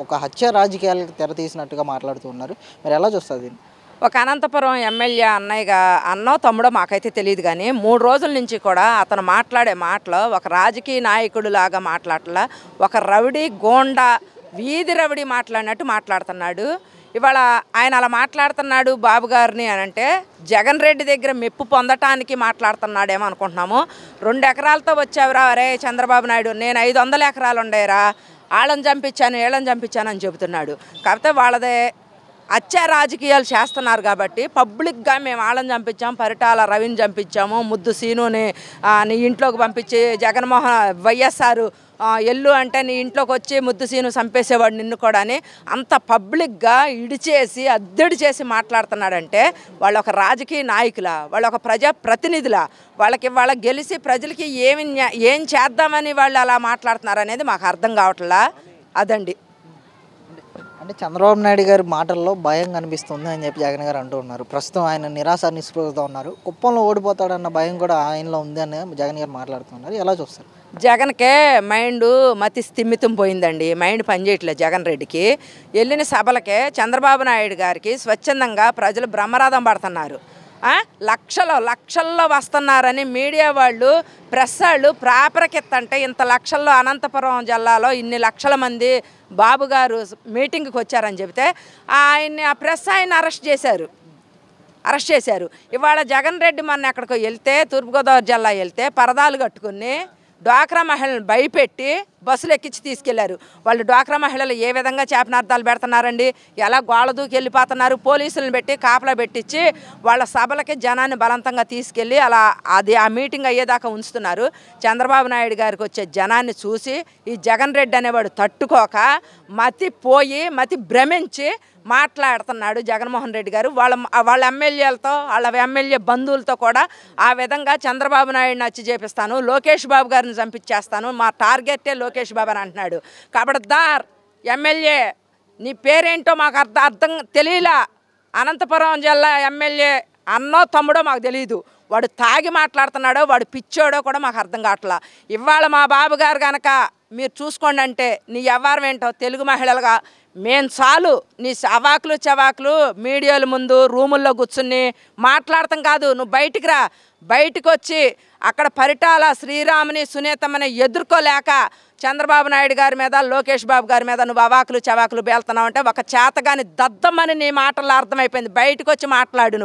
ఒక హత్య రాజకీయాలకు తెరతీసినట్టుగా మాట్లాడుతున్నారు. మీరు ఎలా చూస్తారు దీన్ని? ఒక అనంతపురం ఎమ్మెల్యే అన్నయ్యగా అన్నో తమ్ముడో మాకైతే తెలియదు, కానీ 3 రోజుల నుంచి కూడా అతను మాట్లాడే మాటలు ఒక రాజకీయ నాయకుడు లాగా మాట్లాడలా, ఒక రౌడీ గోండా వీధి రౌడీ మాట్లాడినట్టు మాట్లాడుతున్నాడు. ఇవాళ ఆయన అలా మాట్లాడుతున్నాడు బాబు గారిని అని అంటే జగన్ రెడ్డి దగ్గర మెప్పు పొందటానికి మాట్లాడుతున్నాడేమో అనుకుంటున్నాము. 2 ఎకరాలతో వచ్చావురా అరే చంద్రబాబు నాయుడు, నేను 500 ఎకరాలు ఉండేరా, వాళ్ళని చంపించాను వీళ్ళని చంపించాను అని చెబుతున్నాడు. కాకపోతే వాళ్ళదే హత్య రాజకీయాలు చేస్తున్నారు కాబట్టి పబ్లిక్గా మేము వాళ్ళని చంపించాము, పరిటాల రవిని చంపించాము, ముద్దు సీనుని నీ ఇంట్లోకి పంపించి జగన్మోహన్ వైఎస్ఆర్ ఎల్లు అంటే నీ ఇంట్లోకి వచ్చి ముద్దు సీను చంపేసేవాడు నిన్ను కూడా అని అంత పబ్లిక్గా ఇడిచేసి అద్దెడి చేసి మాట్లాడుతున్నాడంటే వాళ్ళు ఒక రాజకీయ నాయకుల, వాళ్ళు ఒక ప్రజాప్రతినిధుల, వాళ్ళ గెలిచి ప్రజలకి ఏం చేద్దామని వాళ్ళు అలా మాట్లాడుతున్నారు అనేది మాకు అర్థం కావట్లా. అదండి. అంటే చంద్రబాబు నాయుడు గారి మాటల్లో భయం కనిపిస్తుంది అని చెప్పి జగన్ గారు అంటూ ఉన్నారు. ప్రస్తుతం ఆయన నిరాశ నిస్పృహతో ఉన్నారు. కుప్పంలో ఓడిపోతాడన్న భయం కూడా ఆయనలో ఉంది అని జగన్ గారు మాట్లాడుతున్నారు. ఎలా చూస్తారు? జగన్కే మతి స్థిమితం పోయిందండి. మైండ్ పనిచేయట్లేదు జగన్ రెడ్డికి. వెళ్ళిన సభలకే చంద్రబాబు నాయుడు గారికి స్వచ్ఛందంగా ప్రజలు బ్రహ్మరథం పడుతున్నారు. లక్షల్లో వస్తున్నారని మీడియా వాళ్ళు ప్రెస్ వాళ్ళు ప్రాపరకెత్తంటే ఇంత లక్షల్లో అనంతపురం జిల్లాలో ఇన్ని లక్షల మంది బాబు గారు మీటింగ్కి వచ్చారని చెబితే ఆయన్ని ఆ ప్రెస్ ఆయన అరెస్ట్ చేశారు. ఇవాళ జగన్ రెడ్డి మొన్న ఎక్కడికో వెళ్తే తూర్పుగోదావరి జిల్లా వెళ్తే పరదాలు కట్టుకుని డ్వాక్రా మహిళలను భయపెట్టి బస్సులు ఎక్కించి తీసుకెళ్లారు. వాళ్ళు డ్వాక్రా మహిళలు ఏ విధంగా చేపనార్థాలు పెడుతున్నారండి, ఎలా గోళ దూకి వెళ్ళిపోతున్నారు. పోలీసులను పెట్టి కాపలా పెట్టించి వాళ్ళ సభలకి జనాన్ని బలవంతంగా తీసుకెళ్ళి అలా ఆ మీటింగ్ అయ్యేదాకా ఉంచుతున్నారు. చంద్రబాబు నాయుడు గారికి వచ్చే జనాన్ని చూసి ఈ జగన్ రెడ్డి అనేవాడు తట్టుకోక మతి భ్రమించి మాట్లాడుతున్నాడు జగన్మోహన్ రెడ్డి గారు. వాళ్ళ ఎమ్మెల్యేలతో వాళ్ళ ఎమ్మెల్యే బంధువులతో కూడా ఆ విధంగా చంద్రబాబు నాయుడిని హత్య చేపిస్తాను, లోకేష్ బాబు గారిని చంపించేస్తాను, మా టార్గెటే లోకేష్ బాబు అని అంటున్నాడు. ఖబర్దార్ ఎమ్మెల్యే, నీ పేరేంటో మాకు అర్థం తెలియలా. అనంతపురం జిల్లా ఎమ్మెల్యే అన్నో తమ్ముడో మాకు తెలియదు. వాడు తాగి మాట్లాడుతున్నాడో వాడు పిచ్చోడో కూడా మాకు అర్థం కావట్లా. ఇవాళ మా బాబు గారు కనుక మీరు చూసుకోండి అంటే నీ వ్యవహారం ఏంటో తెలుగు మహిళలుగా మేము చాలు. నీ అవాకులు చవాకులు మీడియాల ముందు రూముల్లో కూర్చుని మాట్లాడతాం కాదు. నువ్వు బయటికి రా. బయటకు వచ్చి అక్కడ పరిటాల శ్రీరాముని సునీతమ్మని ఎదుర్కోలేక చంద్రబాబు నాయుడు గారి మీద లోకేష్ బాబు గారి మీద నువ్వు అవాకులు చవాకులు బేళ్తున్నావు అంటే ఒక చేతగాని దద్దమ్మని నీ మాటల్లో అర్థమైపోయింది. బయటకు వచ్చి మాట్లాడు.